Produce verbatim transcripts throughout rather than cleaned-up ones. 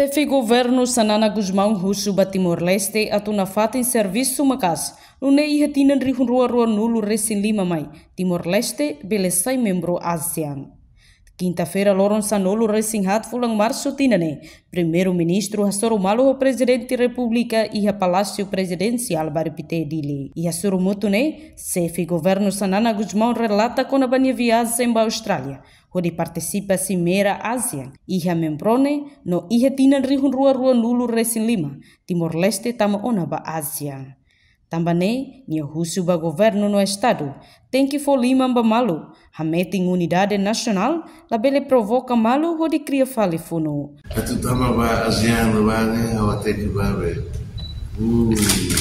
Chefe governo Sanana Guzmão Russo ba Timor-Leste atuna fata em serviço macas. Lune iha tinan rihun rua rua nulu resin lima mai. Timor-Leste belesai membro ASEAN. Quinta-feira loron sanolo resin hat fulang março tinane. Primeiro-ministro hasoro malo o presidente república iha palácio presidencial baripite dili. Iha surumutune, chefe governo Sanana Guzmão relata com a banha viagem ba Austrália. Onde participa Cimeira ASEAN, iha membrone no iha tinan rihun rua rua nulu resin lima, Timor-Leste tama ona ba ASEAN. Tambane, nia husu ba governo no estado, tem que for lima ba malu, hameting unidade nacional, labele provoca malu onde cria fale funo. Atu tama ba ASEAN ba ne, awate que ba be. Uh,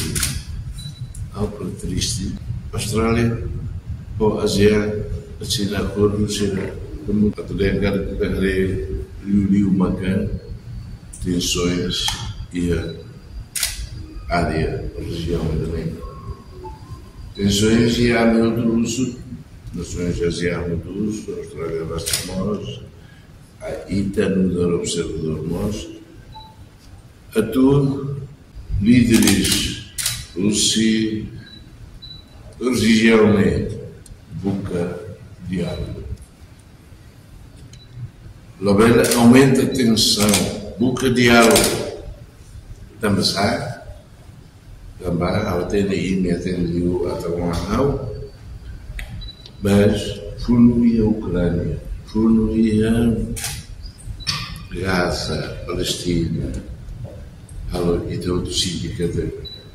algo triste. Austrália, o ASEAN, a China, a China. Como a Tudengar que reuniu Macan, tensões e a área, a região também. Tensões e a área do uso, nações asiáticas do uso, a Austrália das Timores, a Ita no Observador Mos, a tu líderes russos, região boca diálogo. Labela aumenta a tensão, busca diálogo. Também sai, também ao ter aí me atendeu até um ano, mas fluía a Ucrânia, fluía Gaza, Palestina, e de outros sítios que até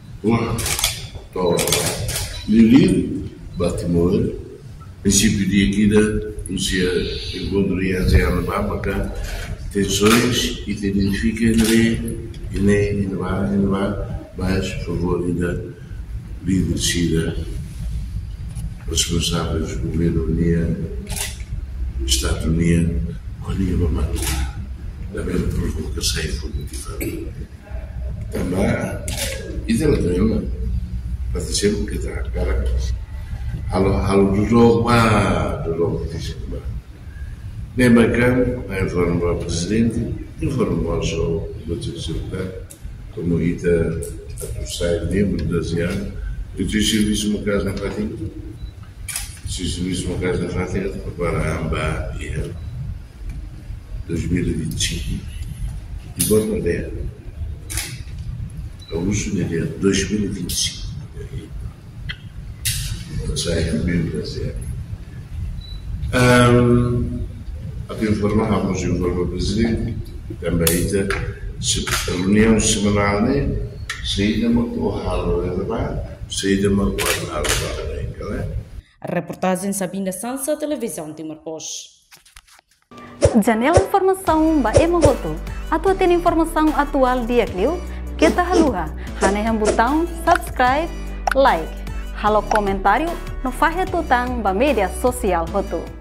Lili, Batimor, princípio de aqui da Rússia encontraria ASEAN para tensões e te identifica e nem e não vai, e não vai, mas por favor ainda líder responsáveis do governo União, Estado União, União Mamãe, da mesma provocação e motivada. Também, e dela também, para dizer o que está a cara. Halo halo dulu bah dulu disini bah. Nemakan informa presidente, informa so betul-betul como ita atau membro da ASEAN, eu disse isso uma casa na Fatima, disse isso uma casa na Fatima para amba e dois mil e vinte e cinco e bota ideia, a uso de dois mil e vinte e cinco. Saya membro da ASEAN. Um, aqui informamos o informe presidente, também a reunião semanal, né? Saída uma porrada, saída uma porrada, né? A reportagem Sabina Sansa, Televisão Timor-Poste. Janela informação ba Emogoto. Atua tem informação atual dia Clio, kita haluha, haneham botão subscribe, like. Halo comentário no Fahia Tutang ba media sosial hotu.